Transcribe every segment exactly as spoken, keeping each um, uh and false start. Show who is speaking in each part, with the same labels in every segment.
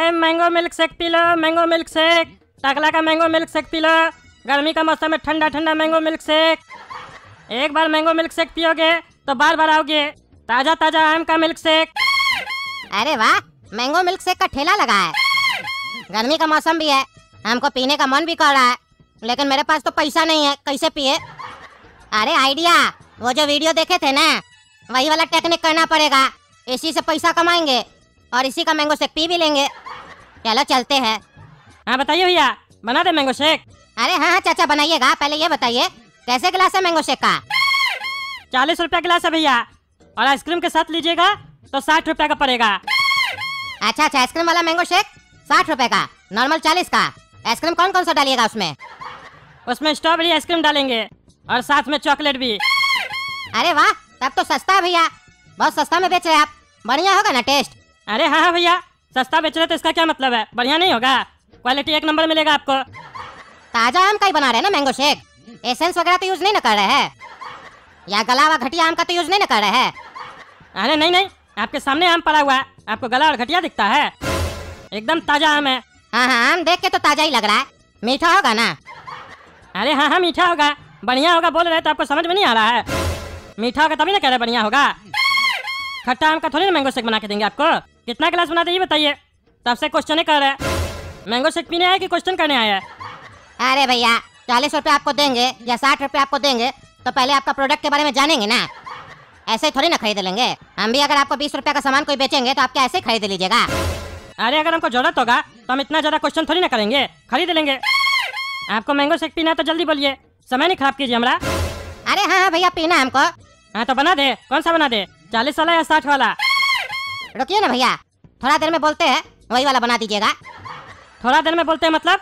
Speaker 1: अरे mango milk shake पी लो, मैंगो मिल्क शेक, टकला का मैंगो मिल्क शेक पी लो। गर्मी का मौसम में ठंडा ठंडा मैंगो मिल्क शेक। एक बार मैंगो मिल्क शेक पियोगे तो बार बार आओगे। ताजा ताजा आम का मिल्क शेक।
Speaker 2: अरे वाह, मैंगो मिल्क शेक का ठेला लगा है। गर्मी का मौसम भी है, हमको पीने का मन भी कर रहा है, लेकिन मेरे पास तो पैसा नहीं है, कैसे पिए? अरे आइडिया, वो जो वीडियो देखे थे ना, वही वाला टेक्निक करना पड़ेगा। इसी से पैसा कमाएंगे और इसी का मैंगो शेक पी भी लेंगे। चलो चलते हैं।
Speaker 1: हाँ बताइए भैया, बना दे मैंगो शेक।
Speaker 2: अरे हाँ हाँ चाचा बनाइएगा, पहले ये बताइए कैसे गिलास है मैंगो शेक का?
Speaker 1: चालीस रुपया गिलास है भैया, और आइसक्रीम के साथ लीजिएगा तो साठ रुपया का पड़ेगा।
Speaker 2: अच्छा अच्छा, आइसक्रीम वाला मैंगो शेक साठ रुपए का, नॉर्मल चालीस का। आइसक्रीम कौन कौन सा डालिएगा उसमें?
Speaker 1: उसमें स्ट्रॉबेरी आइसक्रीम डालेंगे और साथ में चॉकलेट भी।
Speaker 2: अरे वाह, तब तो सस्ता है भैया, बहुत सस्ता में बेच रहे हैं आप। बढ़िया होगा ना टेस्ट?
Speaker 1: अरे हाँ हाँ भैया, सस्ता बेच रहे तो इसका क्या मतलब है, बढ़िया नहीं होगा? क्वालिटी एक नंबर मिलेगा आपको।
Speaker 2: ताजा आम का ही बना रहे हैं ना मैंगो शेक? एसेंस वगैरह तो यूज नहीं ना कर रहे हैं, या गला हुआ घटिया आम का तो यूज नहीं ना कर रहे हैं?
Speaker 1: अरे नहीं नहीं, आपके सामने आम पड़ा हुआ है, आपको गला और घटिया दिखता है? एकदम ताजा आम है।
Speaker 2: हाँ हाँ, आम देख के तो ताजा ही लग रहा है। मीठा होगा ना?
Speaker 1: अरे हाँ हाँ मीठा होगा, बढ़िया होगा बोल रहे तो आपको समझ में नहीं आ रहा है? मीठा होगा तभी ना कह रहे बढ़िया होगा। खट्टा आम का थोड़ी ना मैंगो शेक बना के देंगे आपको। कितना गिलास बना दे ये बताइए, तब से क्वेश्चन ही कर रहे हैं। मैंगो शेक पीने आए कि क्वेश्चन करने आए हैं?
Speaker 2: अरे भैया, चालीस रुपए आपको देंगे या साठ रुपए आपको देंगे तो पहले आपका प्रोडक्ट के बारे में जानेंगे ना, ऐसे ही थोड़ी ना खरीद लेंगे। हम भी अगर आपको बीस रुपए का सामान कोई बेचेंगे तो आप क्या ऐसे ही खरीद लीजिएगा?
Speaker 1: अरे अगर हमको जरूरत होगा तो हम इतना ज्यादा क्वेश्चन थोड़ी ना करेंगे, खरीद लेंगे। आपको मैंगो शेक पीना है तो जल्दी बोलिए, समय नहीं खराब कीजिए हमारा।
Speaker 2: अरे हाँ हाँ भैया, पीना है हमको।
Speaker 1: हाँ तो बना दे, कौन सा बना दे, चालीस वाला या साठ वाला?
Speaker 2: रुकिए ना भैया, थोड़ा देर में बोलते हैं, वही वाला बना दीजिएगा।
Speaker 1: थोड़ा देर में बोलते हैं मतलब?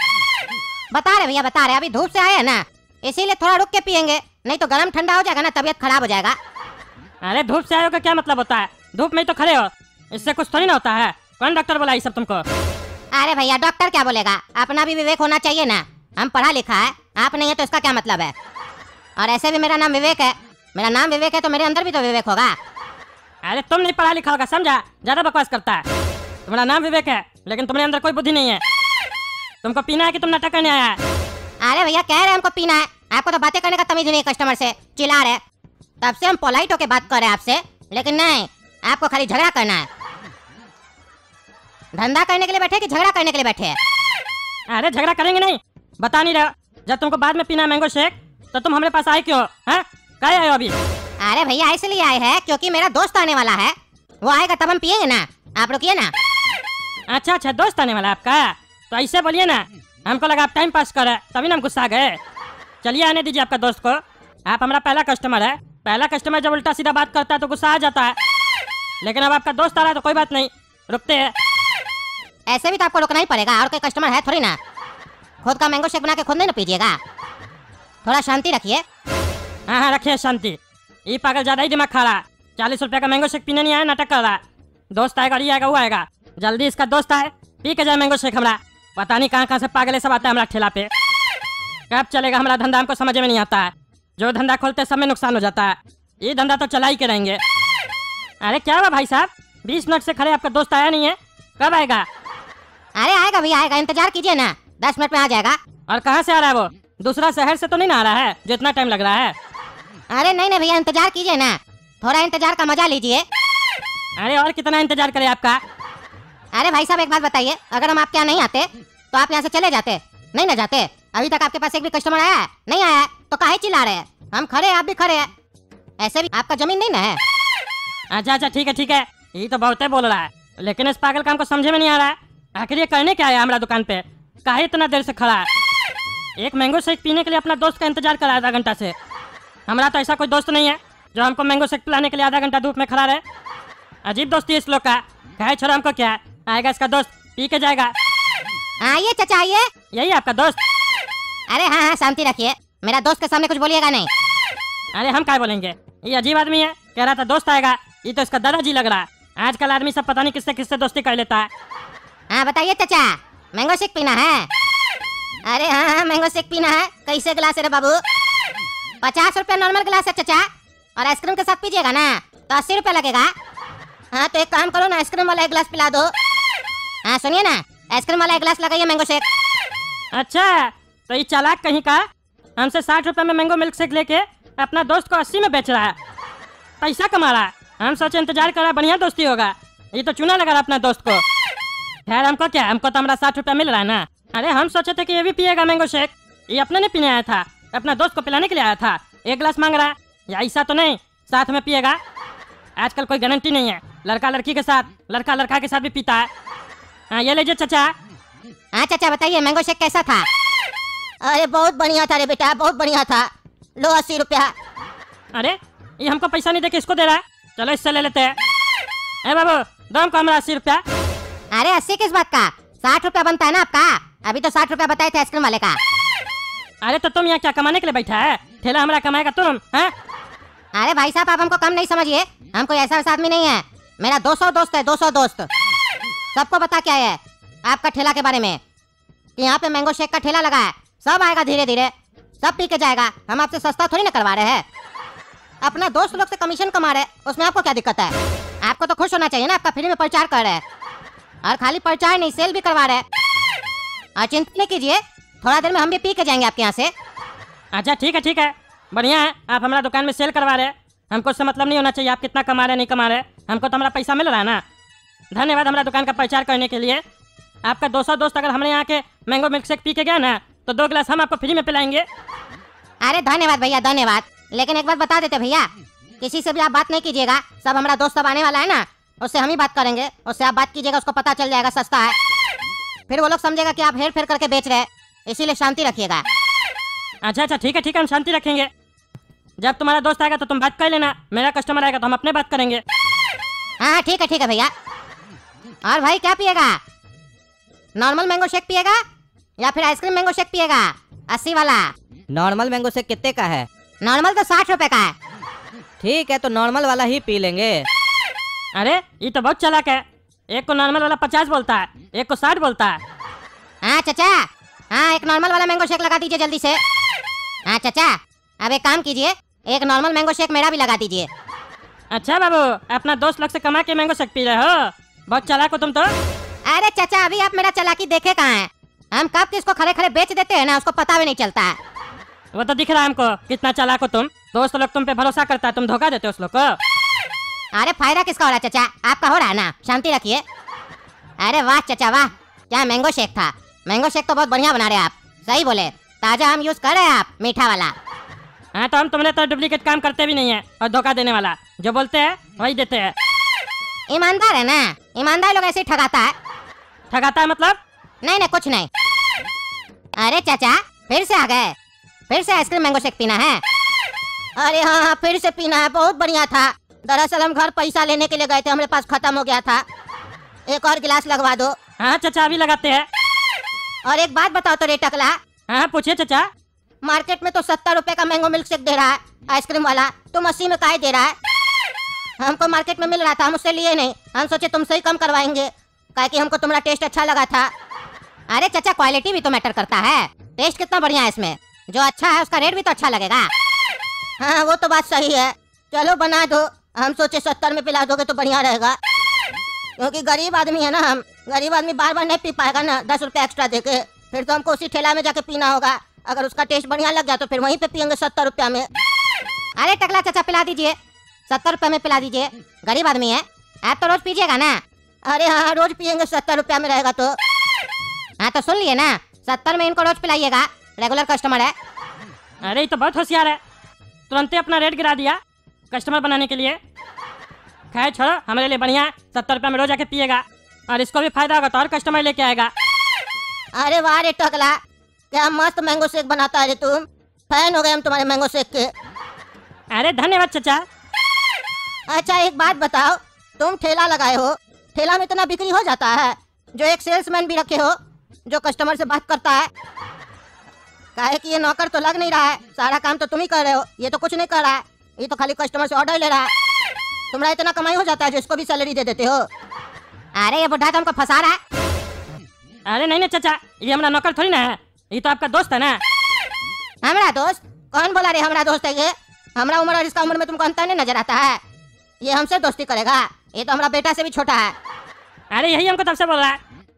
Speaker 2: बता रहे भैया, बता रहे, अभी धूप से आए हैं ना, इसीलिए थोड़ा रुक के पियेंगे, नहीं तो गर्म ठंडा हो जाएगा ना, तबीयत खराब हो जाएगा।
Speaker 1: अरे धूप से आए हो का क्या मतलब होता है? धूप में ही तो खड़े हो, इससे कुछ थोड़ी ना होता है। कौन डॉक्टर बोला ये सब तुमको?
Speaker 2: अरे भैया, डॉक्टर क्या बोलेगा, अपना भी विवेक होना चाहिए ना। हम पढ़ा लिखा है, आप नहीं है तो इसका क्या मतलब है? और ऐसे भी मेरा नाम विवेक है, मेरा नाम विवेक है तो मेरे अंदर भी तो विवेक होगा।
Speaker 1: अरे तुम नहीं पढ़ा लिखा होगा, समझा? ज्यादा बकवास करता है। तुम्हारा नाम विवेक है लेकिन तुम्हारे अंदर कोई बुद्धि नहीं है। तुमको पीना है कि तुम नाटक करने आया है?
Speaker 2: अरे भैया, कह रहे हमको पीना है, आपको तो बातें करने का तमीज नहीं है, कस्टमर से चिल्ला रहे। तब से हम पोलाइट होके बात कर रहे हैं आपसे, लेकिन नहीं, आपको खाली झगड़ा करना है। धंधा करने के लिए बैठे कि झगड़ा करने के लिए बैठे हैं?
Speaker 1: अरे झगड़ा करेंगे नहीं, बता नहीं रहा। जब तुमको बाद में पीना है मैंगो शेक तो तुम हमारे पास आए क्यों? हैं, कहाँ आए हो अभी?
Speaker 2: अरे भैया, इसलिए आए हैं क्योंकि मेरा दोस्त आने वाला है, वो आएगा तब हम पियेंगे ना, आप रुकिए ना।
Speaker 1: अच्छा अच्छा, दोस्त आने वाला है आपका, तो ऐसे बोलिए ना, हमको लगा आप टाइम पास कर रहे तभी ना हम गुस्सा गए। चलिए आने दीजिए आपका दोस्त को, आप हमारा पहला कस्टमर है। पहला कस्टमर जब उल्टा सीधा बात करता है तो गुस्सा आ जाता है, लेकिन अब आपका दोस्त आ रहा है तो कोई बात नहीं, रुकते हैं।
Speaker 2: ऐसे भी तो आपको रुकना ही पड़ेगा, और कोई कस्टमर है थोड़ी ना। खुद का मैंगो शेक बना के खुद नहीं ना पीजिएगा, थोड़ा शांति रखिए।
Speaker 1: हाँ हाँ रखिए शांति। ये पागल ज्यादा ही दिमाग खा रहा है, चालीस रुपये का मैंगो शेक पीने नहीं आया, नाटक कर रहा है। दोस्त आएगा, ये आएगा, वो आएगा, जल्दी इसका दोस्त आए, पी के जाए मैंगो शेक। हमारा पता नहीं कहाँ कहाँ से पागल सब आता है हमारा ठेला पे। कब चलेगा हमारा धंधा हमको समझ में नहीं आता है। जो धंधा खोलते सब में नुकसान हो जाता है, ये धंधा तो चला ही के रहेंगे। अरे क्या हुआ भाई साहब, बीस मिनट से खड़े, आपका दोस्त आया नहीं है, कब आएगा?
Speaker 2: अरे आएगा भैया, आएगा, इंतजार कीजिए ना, दस मिनट में आ जाएगा।
Speaker 1: और कहाँ से आ रहा है वो? दूसरा शहर से तो नहीं ना आ रहा है जो इतना टाइम लग रहा है?
Speaker 2: अरे नहीं नहीं भैया, इंतजार कीजिए ना, थोड़ा इंतजार का मजा लीजिए।
Speaker 1: अरे और कितना इंतजार करे आपका?
Speaker 2: अरे भाई साहब, एक बात बताइए, अगर हम आपके यहाँ नहीं आते तो आप यहाँ से चले जाते? नहीं ना जाते। अभी तक आपके पास एक भी कस्टमर आया है? नहीं आया है, तो काहे चिल्ला रहे हैं? हम खड़े हैं, आप भी खड़े हैं, ऐसे भी आपका जमीन नहीं ना है।
Speaker 1: अच्छा अच्छा ठीक है ठीक है, ये तो बहुत बोल रहा है, लेकिन इस पागल काम को समझे में नहीं आ रहा है। आखिर ये करने क्या आया हमारा दुकान पे, काहे इतना देर से खड़ा है? एक मैंगो शेक पीने के लिए अपना दोस्त का इंतजार करा आधा घंटा से। हमारा तो ऐसा कोई दोस्त नहीं है जो हमको मैंगो शेक पिलाने के लिए आधा घंटा धूप में खड़ा रहे। अजीब दोस्ती है इस लोग का। कहे छोड़ा, हमको क्या है, आएगा इसका दोस्त, पी के जाएगा।
Speaker 2: आइए चाचा आइए।
Speaker 1: यही आपका दोस्त?
Speaker 2: अरे हाँ हाँ, शांति रखिए, मेरा दोस्त के सामने कुछ बोलिएगा नहीं।
Speaker 1: अरे हम क्या बोलेंगे, ये अजीब आदमी है, कह रहा था दोस्त आएगा, ये तो इसका दादाजी लग रहा है। आजकल आदमी सब पता नहीं किससे किससे दोस्ती कर लेता है।
Speaker 2: हाँ बताइए चाचा, मैंगो शेक पीना है? अरे हाँ हाँ, मैंगो शेक पीना है। कैसे गिलास है रे बाबू? पचास रुपया नॉर्मल गिलास है चाचा, और आइसक्रीम के साथ पीजिएगा ना तो अस्सी रुपया लगेगा। हाँ तो एक काम करो ना, आइसक्रीम वाला एक गिलास पिला दो। हाँ सुनिए ना, आइसक्रीम वाला एक गिलास लगाइए मैंगो शेक।
Speaker 1: अच्छा तो ये चालाक कहीं का हमसे साठ रुपए में मैंगो मिल्क शेक लेके अपना दोस्त को अस्सी में बेच रहा है, पैसा कमा रहा है। हम सोचे इंतजार कर रहा, बढ़िया दोस्ती होगा, ये तो चूना लगा रहा अपना दोस्त को। खैर हमको क्या, हमको तो हमारा साठ रुपया मिल रहा है ना। अरे हम सोचे थे कि ये भी पिएगा मैंगो शेक, ये अपने ने पीने आया था, अपना दोस्त को पिलाने के लिए आया था, एक गिलास मांग रहा है। या ऐसा तो नहीं साथ में पिएगा, आजकल कोई गारंटी नहीं है, लड़का लड़की के साथ, लड़का लड़का के साथ भी पीता है। हाँ ये लीजिए चाचा।
Speaker 2: हाँ चाचा बताइए मैंगो शेक कैसा था? अरे बहुत बढ़िया था रे बेटा, बहुत बढ़िया था, लो अस्सी रुपया।
Speaker 1: अरे ये हमको पैसा नहीं दे के इसको दे रहा है, चलो इससे ले लेते हैं। ए बाबू दो हमको हमारा अस्सी रुपया।
Speaker 2: अरे अस्सी किस बात का, साठ रुपया बनता है ना आपका, अभी तो साठ रुपया बताए थे आइसक्रीम वाले का।
Speaker 1: अरे तो तुम यहाँ क्या कमाने के लिए बैठा है, ठेला हमारा कमाएगा तुम हैं?
Speaker 2: अरे भाई साहब आप हमको कम नहीं समझिए, हम कोई ऐसा वैसा आदमी नहीं है, मेरा दो सौ दोस्त है, दो सौ दोस्त। सबको बता क्या है आपका ठेला के बारे में कि यहाँ पे मैंगो शेक का ठेला लगा है, सब आएगा धीरे धीरे, सब पी के जाएगा, हम आपसे सस्ता थोड़ी ना करवा रहे हैं, अपना दोस्त लोग से कमीशन कमा रहे, उसमें आपको क्या दिक्कत है? आपको तो खुश होना चाहिए ना, आपका फ्री में प्रचार कर रहे हैं, और खाली प्रचार नहीं सेल भी करवा रहे हैं। और चिंता नहीं कीजिए, थोड़ा देर में हम भी पी के जाएंगे आपके यहाँ से।
Speaker 1: अच्छा ठीक है ठीक है, बढ़िया है, आप हमारा दुकान में सेल करवा रहे हैं, हमको उससे मतलब नहीं होना चाहिए आप कितना कमा रहे नहीं कमा रहे, हमको तो हमारा पैसा मिल रहा है ना। धन्यवाद हमारा दुकान का प्रचार करने के लिए। आपका दो सौ दोस्त अगर हमारे यहाँ के मैंगो मिल्क शेक पी के गया ना तो दो गिलास हम आपको फ्री में पिलाएंगे।
Speaker 2: अरे धन्यवाद भैया धन्यवाद, लेकिन एक बात बता देते भैया, किसी से भी आप बात नहीं कीजिएगा, सब हमारा दोस्त सब आने वाला है ना, उससे हम ही बात करेंगे, उससे आप बात कीजिएगा, उसको पता चल जाएगा सस्ता है, फिर वो लोग समझेगा कि आप हेर फेर करके बेच रहे हैं, इसीलिए शांति रखिएगा।
Speaker 1: अच्छा अच्छा ठीक है ठीक है, हम शांति रखेंगे। जब तुम्हारा दोस्त आएगा तो तुम बात कर लेना, मेरा कस्टमर आएगा तो हम अपने बात करेंगे।
Speaker 2: हाँ ठीक है ठीक है भैया। और भाई क्या पिएगा, नॉर्मल मैंगो शेक पिएगा या फिर आइसक्रीम मैंगो शेक पिएगा? अस्सी वाला।
Speaker 3: नॉर्मल मैंगो शेक कितने का है?
Speaker 2: नॉर्मल तो साठ रुपए का है।
Speaker 3: ठीक है तो नॉर्मल वाला ही पी लेंगे।
Speaker 1: अरे ये तो बहुत चालाक है, एक को नॉर्मल वाला पचास बोलता है, एक को साठ बोलता है।
Speaker 2: हाँ चाचा, हाँ एक नॉर्मल वाला मैंगो शेक लगा दीजिए जल्दी से। हाँ चाचा अब एक काम कीजिए, एक नॉर्मल मैंगो शेक मेरा भी लगा दीजिए।
Speaker 1: अच्छा बाबू अपना दोस्त लोग से कमा के मैंगो शेक पी रहे हो, बहुत चालाक हो तुम तो।
Speaker 2: अरे चाचा अभी आप मेरा चालाकी देखे कहाँ हैं, हम कब किसको खड़े खड़े बेच देते हैं ना, उसको पता भी नहीं चलता है।
Speaker 1: वो तो दिख रहा है हमको कितना चालाक हो तुम, दोस्त लोग तुम पे भरोसा करता है, तुम धोखा देते हो उस लोग को।
Speaker 2: अरे फायदा किसका हो रहा है चाचा, आपका हो रहा है ना, शांति रखिए। अरे वाह चाचा वाह, क्या मैंगो शेक था, मैंगो शेक तो बहुत बढ़िया बना रहे आप, सही बोले, ताजा आम यूज कर रहे हैं आप, मीठा वाला।
Speaker 1: हाँ तो हम तुमने तो डुप्लीकेट काम करते भी नहीं है और धोखा देने वाला, जो बोलते हैं वही देते हैं।
Speaker 2: ईमानदार है ना, ईमानदार लोग ऐसे ही ठगाता है।
Speaker 1: ठगाता है मतलब?
Speaker 2: नहीं नहीं कुछ नहीं। अरे चाचा फिर से आ गए, फिर से आइसक्रीम मैंगो शेक पीना है? अरे हाँ हाँ फिर से पीना है, बहुत बढ़िया था, दरअसल हम घर पैसा लेने के लिए गए थे, हमारे पास खत्म हो गया था, एक और गिलास लगवा दो।
Speaker 1: हाँ चाचा अभी लगाते हैं।
Speaker 2: और एक बात बताओ तो रे टकला,
Speaker 1: हाँ पूछिए चाचा।
Speaker 2: मार्केट में तो सत्तर रुपए का मैंगो मिल्क शेक दे रहा है आइसक्रीम वाला, तुम अस्सी में काहे दे रहा है? हमको मार्केट में मिल रहा था, हम उससे लिए नहीं, हम सोचे तुमसे ही कम करवाएंगे, काहे कि हमको तुम्हारा टेस्ट अच्छा लगा था। अरे चाचा क्वालिटी भी तो मैटर करता है, टेस्ट कितना बढ़िया है इसमें, जो अच्छा है उसका रेट भी तो अच्छा लगेगा। हाँ वो तो बात सही है, चलो बना दो, हम सोचे सत्तर में पिला दोगे तो बढ़िया रहेगा, क्योंकि गरीब आदमी है ना हम, गरीब आदमी बार बार नहीं पी पाएगा ना, दस रुपए एक्स्ट्रा देके, फिर तो हमको उसी ठेला में जाके पीना होगा, अगर उसका टेस्ट बढ़िया लग गया तो फिर वहीं पे पियेंगे सत्तर रुपया में। अरे टकला चाचा पिला दीजिए, सत्तर रुपये में पिला दीजिए, गरीब आदमी है, आप तो रोज पीजिएगा ना? अरे हाँ रोज पियेंगे, सत्तर रुपया में रहेगा तो। हाँ तो सुन लिए ना, सत्तर में इनको रोज पिलाइएगा, रेगुलर कस्टमर है।
Speaker 1: अरे ये तो बहुत होशियार है, तुरंत ही अपना रेट गिरा दिया कस्टमर बनाने के लिए। खैर छोड़ो, हमारे लिए बढ़िया है, सत्तर रुपये में रोज आके पिएगा, और इसको भी फायदा होगा तो और कस्टमर लेके आएगा।
Speaker 2: अरे वाह रे टकला, क्या मस्त मैंगो शेक बनाता है रे तुम, फैन हो गए हम तुम्हारे मैंगो शेक के।
Speaker 1: अरे धन्यवाद चाचा।
Speaker 2: अच्छा एक बात बताओ, तुम ठेला लगाए हो, ठेला में इतना बिक्री हो जाता है, जो एक सेल्समैन भी रखे हो जो कस्टमर से बात करता है? काहे कि ये नौकर तो लग नहीं रहा है, सारा काम तो तुम ही कर रहे हो, ये तो कुछ नहीं कर रहा है, ये तो खाली कस्टमर से ऑर्डर ले रहा है, तुम्हारा इतना कमाई हो जाता है जो इसको भी सैलरी दे देते हो। अरे ये बुढ़ा तो हमको फंसा रहा है।
Speaker 1: अरे नहीं नहीं चाचा, ये हमारा नौकर थोड़ी ना है, ये तो आपका दोस्त है ना।
Speaker 2: हमारा दोस्त? कौन बोला रे हमारा दोस्त है ये? हमारा उम्र और इसका उम्र में तुमको अंतर नहीं नजर आता है? ये हमसे दोस्ती करेगा? ये तो हमारा बेटा से भी छोटा है।
Speaker 1: अरे यही हमको तब से बोल रहा है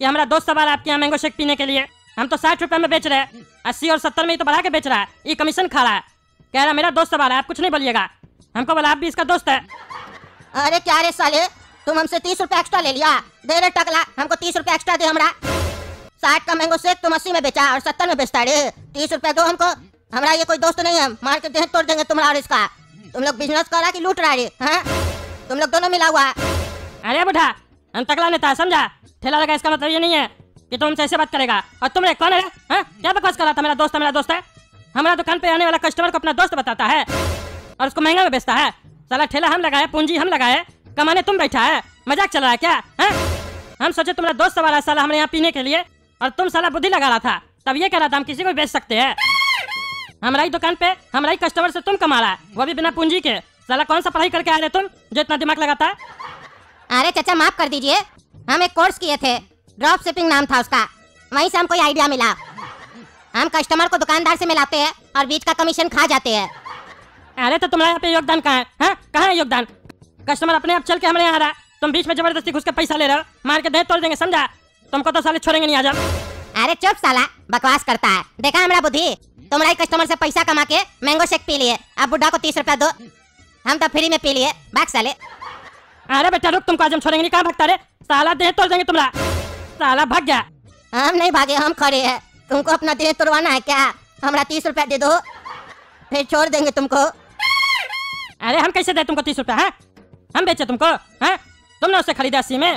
Speaker 1: कि हमारा दोस्त सवाल आपके यहाँ मैंगो शेक पीने के लिए। हम तो साठ रुपए में बेच रहे हैं, अस्सी और सत्तर में ही तो बढ़ा के बेच रहा है। ये कमीशन खा रहा है। कह रहा मेरा दोस्त सवाल है, आप कुछ नहीं बोलिएगा। हमको बोला आप भी इसका दोस्त है।
Speaker 2: अरे क्या रे साले, तुम हमसे तीस रुपए एक्स्ट्रा ले लिया। दे रे टकला, हमको तीस रुपए एक्स्ट्रा दे। हमरा साठ का मैंगो शेक तुम अस्सी में बेचा और सत्तर में बेचता रे। तीस रुपए दो हमको। हमारा ये कोई दोस्त नहीं है, मार के देह तोड़ देंगे तुम्हारा और इसका। तुम लोग बिजनेस कर रहा कि लूट रहा रे? हाँ, तुम लोग दोनों मिला हुआ।
Speaker 1: अरे बुढ़ा, हम तकला नेता है, समझा? ठेला लगा इसका मतलब ये नहीं है कि तुम हमसे ऐसे बात करेगा। और तुम रे कौन है? हाँ? क्या बकवास कर रहा था? मेरा दोस्त है, मेरा दोस्त है। हमारा दुकान पे आने वाला कस्टमर को अपना दोस्त बताता है और उसको महंगा में बेचता है। साला ठेला हम लगाए, पूंजी हम लगाए, कमाने तुम बैठा है। मजाक चल रहा है क्या? हाँ? हम सोचे तुम्हारा दोस्त सवाल है साला हमारे यहाँ पीने के लिए, और तुम साला बुद्धि लगा रहा था। तब ये कह रहा था हम किसी को बेच सकते हैं। हमारी दुकान पे हमारी कस्टमर से तुम कमा रहा है, वो भी बिना पूंजी के। साला कौन सा पढ़ाई करके आ रहे तुम जो इतना दिमाग लगाता है?
Speaker 2: अरे चाचा माफ कर दीजिए, हम एक कोर्स किए थे, ड्रॉप शिपिंग नाम था उसका। वहीं से हमको आइडिया मिला। हम कस्टमर को दुकानदार से मिलाते हैं और बीच का कमीशन खा जाते हैं।
Speaker 1: अरे तो तुम्हारे यहाँ पे योगदान कहाँ है? हाँ? कहाँ है योगदान? कस्टमर अपने आप चल के हमारे यहाँ आ रहा है, तुम बीच में जबरदस्ती घुस के पैसा ले रहे हो। मार के देह तोड़ देंगे, समझा? तुमको तो साले छोड़ेंगे नहीं आज हम।
Speaker 2: अरे चुप साला, बकवास करता है। देखा हमारा बुद्धि? तुम्हारे कस्टमर से पैसा कमा के मैंगो शेक पी लिए। अब बुढ़ा को तीस रुपया दो, हम तो फ्री में पी लिए। भाग साले।
Speaker 1: अरे बेटा रुक, तुमको आज हम छोड़ेंगे नहीं। कहाँ भागता रे? साला देह तोड़ देंगे तुम्हारा। साला भाग गया।
Speaker 2: हम नहीं भागे, हम खड़े हैं। तुमको अपना देह तोड़वाना है क्या? हमारा तीस रुपया दे दो, फिर छोड़ देंगे तुमको।
Speaker 1: अरे हम कैसे दे तुमको तीस रुपया? है हम बेचे तुमको? हैं? तुमने उससे खरीदा अस्सी में,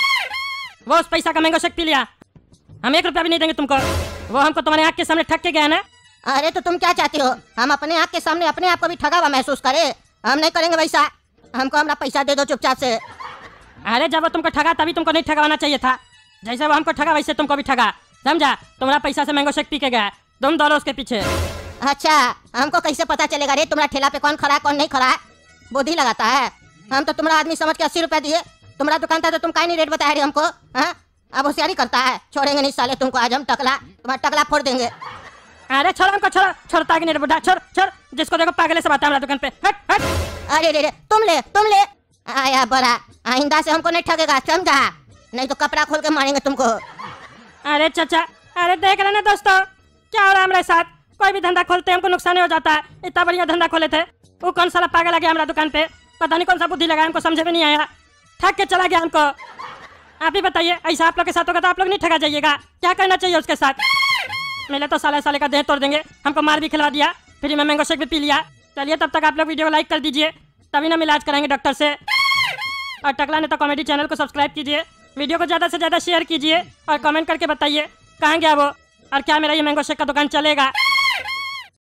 Speaker 1: वो उस पैसा का मैंगो शेक पी लिया। हम एक रुपया भी नहीं देंगे तुमको। वो हमको तुम्हारे आँख के सामने ठग के गया ना।
Speaker 2: अरे तो तुम क्या चाहते हो? हम अपने आँख के सामने अपने आप को भी ठगा हुआ महसूस करे? हम नहीं करेंगे वैसा। हमको हमारा पैसा दे दो चुपचाप से।
Speaker 1: अरे जब वो तुमको ठगा तभी तुमको नहीं ठगवाना चाहिए था। जैसे वो हमको ठगा वैसे तुमको भी ठगा, समझा? तुम्हारा पैसा से मैंगो शेक पी के गया, तुम दौड़ो उसके पीछे।
Speaker 2: अच्छा, हमको कैसे पता चलेगा रे तुम्हारा ठेला पे कौन खड़ा है कौन नहीं खड़ा है? बुद्धि लगाता है। हम तो तुम्हारा आदमी समझ के अस्सी रुपया दिए। तुम्हारा दुकान था तो तुम काहे नहीं रेट बताया रे हमको? हाँ, अब होशियारी करता है। छोड़ेंगे नहीं साले तुमको आज हम। टकला, तुम्हारा टकला फोड़ देंगे।
Speaker 1: अरे छोड़ हमको, छोड़। छोड़ता कि नहीं रे बुढ़ा? छोड़ छोड़, जिसको देखो पागले से बात है हमारा दुकान पे। हट हट।
Speaker 2: अरे रे रे, तुम ले तुम ले। आया बड़ा, आइंदा से हमको नहीं ठगेगा, समझा? नहीं तो कपड़ा खोल के मारेंगे तुमको।
Speaker 1: अरे चाचा, अरे देख रहे ना दोस्तों क्या हो रहा है हमारे साथ? कोई भी धंधा खोलते हैं हमको नुकसान हो जाता है। इतना बढ़िया धंधा खोले थे, वो कौन सा पागल आ गया हमारा दुकान पे। पता नहीं कौन सा बुद्धि लगाया, हमको समझ में नहीं आया, ठग के चला गया हमको। आप ही बताइए, ऐसा आप लोग के साथ होगा तो आप लोग नहीं ठगा जाइएगा? क्या करना चाहिए उसके साथ? मिले तो साले साले का देह तोड़ देंगे। हमको मार भी खिला दिया, फ्री में मैंगो शेक भी पी लिया। चलिए तब तक आप लोग वीडियो को लाइक कर दीजिए, तभी ना इलाज कराएंगे डॉक्टर से। और टकला नेता कॉमेडी चैनल को सब्सक्राइब कीजिए, वीडियो को ज़्यादा से ज़्यादा शेयर कीजिए और कमेंट करके बताइए कहाँ गया वो और क्या मेरा ये मैंगो शेक का दुकान चलेगा।